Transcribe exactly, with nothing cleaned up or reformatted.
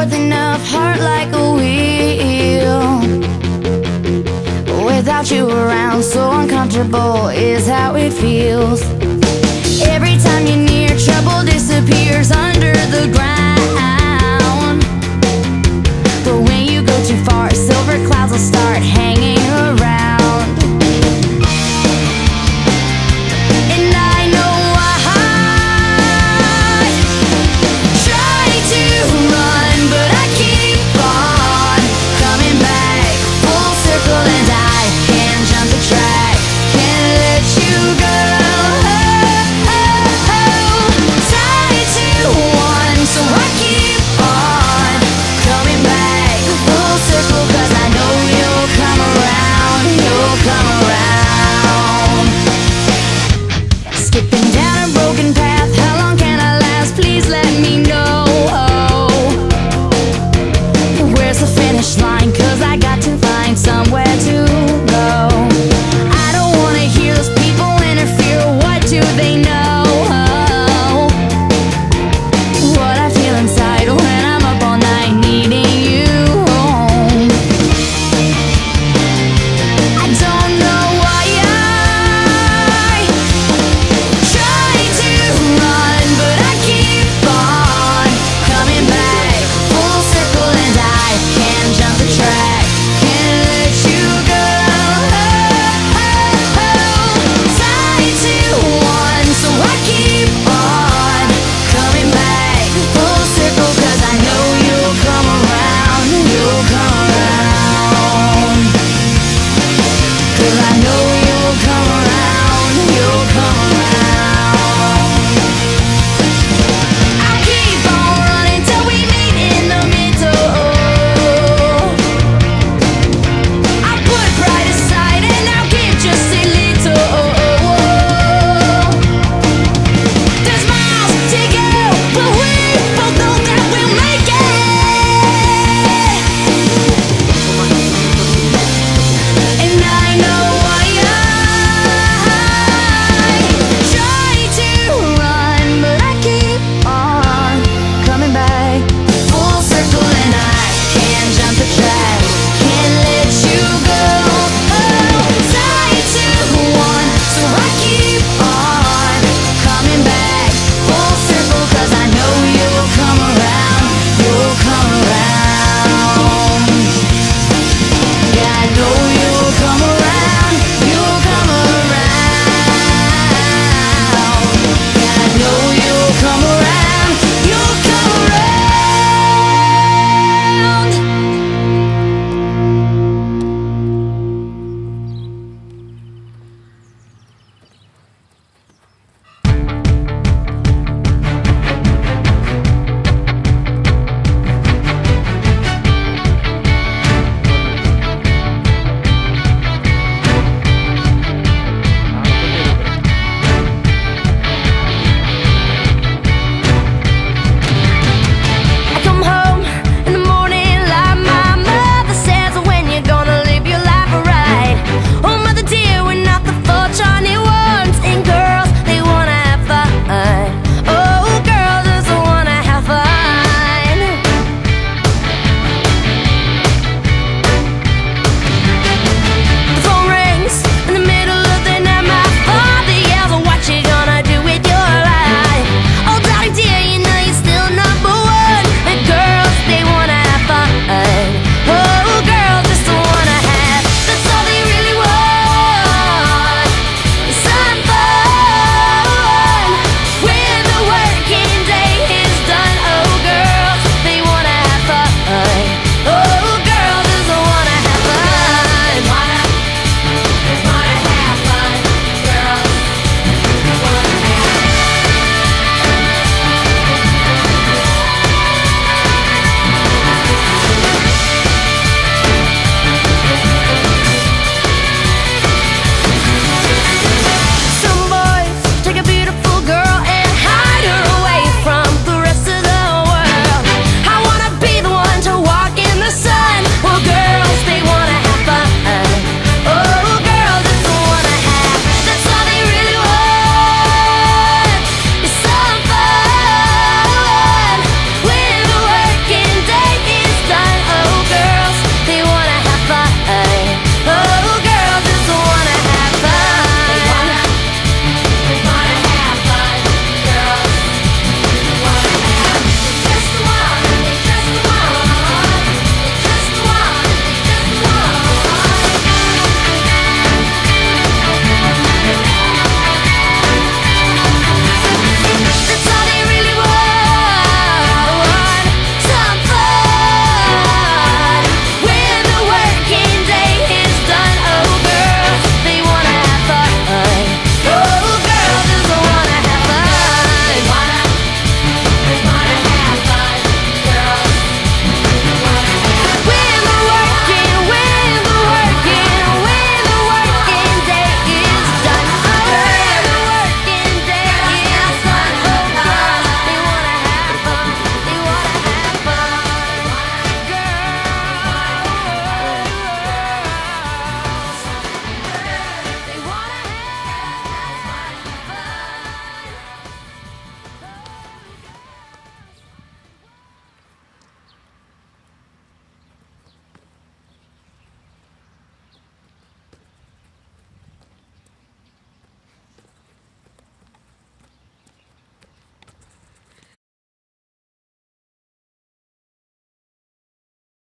with enough heart like a wheel. Without you around, so uncomfortable is how it feels. Every time you're near, trouble disappears under the ground. But when you go too far, silver clouds will start hanging around. And I know I try to run, but I keep on coming back full circle, and I can't jump the track, can't let you go. Tied to one, so I keep on coming back full circle, 'cause I know you'll come around, you'll come around. Skipping down a broken path, how long can I last? Please let me know. Where's the finish line? 'Cause I got to find somewhere to go. I don't wanna hear those people interfere, what do they know?